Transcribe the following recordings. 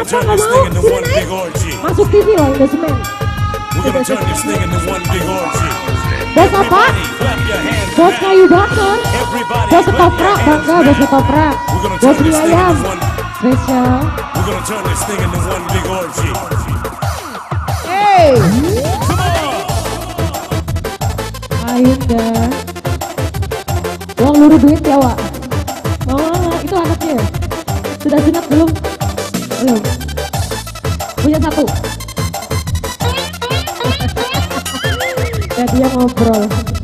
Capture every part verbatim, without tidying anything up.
Kenapa nggak mau? Sini naik. Masuk T V loh, Indosemen. Bos apa? Bos kayu bakar. Bos ketoprak, bangga bos ketoprak. Bos mie ayam. Spesial. Hey. Ayo dah. Uang luruh duit ya, Wak. Oh, itu anaknya. Sudah sunat belum? Belum. Punya satu. Ya dia ngobrol.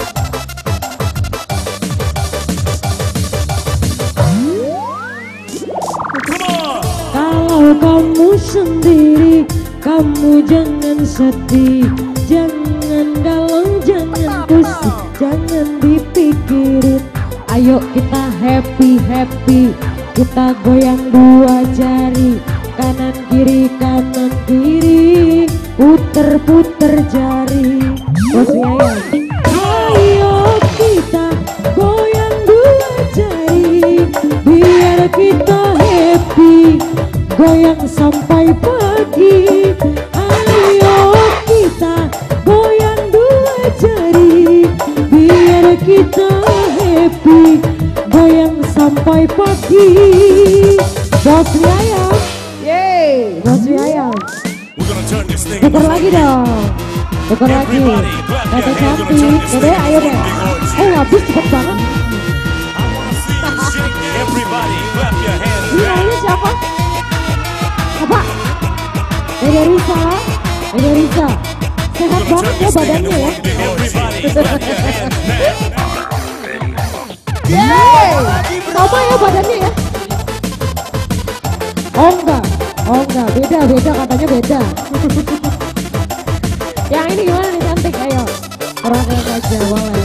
Kalau kamu sendiri, kamu jangan sedih, jangan galau, jangan pusing, jangan dipikirin. Ayo kita happy happy, kita goyang dua jari, kanan kiri kanan kiri, puter puter jari. Bos ayam. Ayo kita goyang dua jari, biar kita happy, goyang sampai pagi. Ayo kita goyang dua jari, biar kita happy, goyang sampai pagi. Bos ayam, yeay, bos ayam. Putar lagi dong, putar lagi. Dede cantik, dede ayo deh. Eh habis cepet banget. Ini namanya siapa? Apa? Dede Risa, Dede Risa. Sehat banget ya badannya ya. Yeay, sama ya badannya ya. Oh enggak, oh enggak, beda beda katanya beda. Yang ini gimana nih cantik, ayo. Orang-orang aja boleh.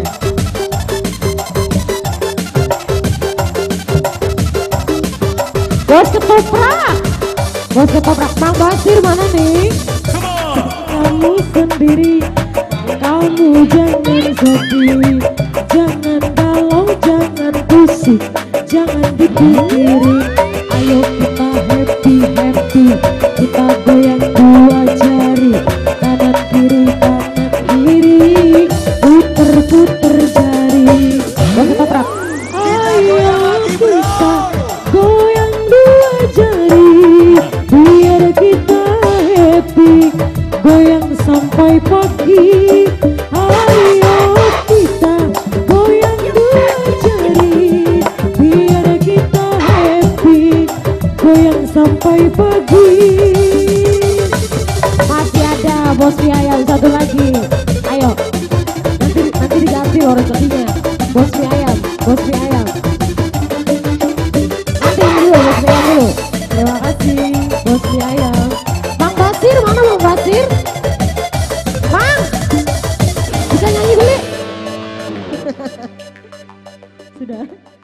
Bos ketoprak, bos ketoprak, Mang Basir mana nih? Kamu sendiri, kamu jangan sedih, jangan galau, jangan pusing, jangan dipikirin. Ayo kita happy happy, kita goyang dua jari, kanan kiri kanan kiri, puter puter jari. Bos ketoprak. Ayo kita goyang dua jari, biar kita happy, goyang sampai pagi. Ayo kita goyang dua jari, biar kita happy, goyang sampai pagi. Masih ada bos ayam satu lagi. Ayo, nanti nanti diganti loh rezekinya. Bos ayam, bos ayam. Nanti dulu bos ayam dulu. Terima kasih bos ayam. Mang Basir mana Mang Basir? Mang, bisa nyanyi beli? Sudah.